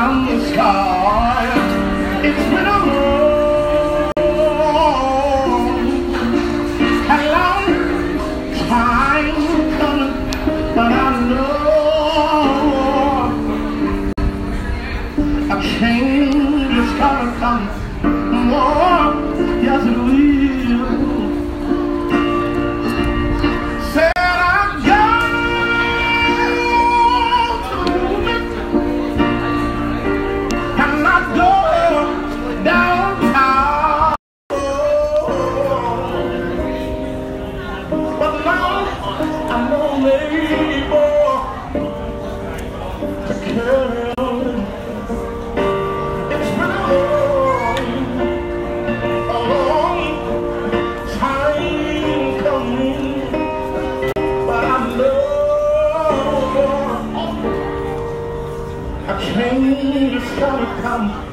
from the start. It's been a long time coming, but I know a change is gonna come. Oh, yes it will. Change is gonna come.